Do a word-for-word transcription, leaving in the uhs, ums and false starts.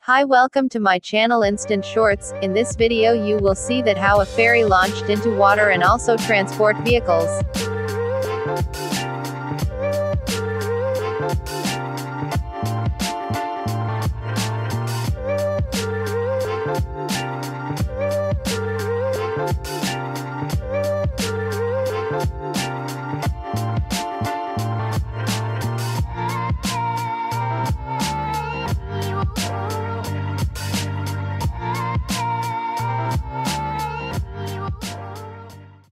Hi, welcome to my channel Instant Shorts. In this video you will see that how a ferry launched into water and also transport vehicles.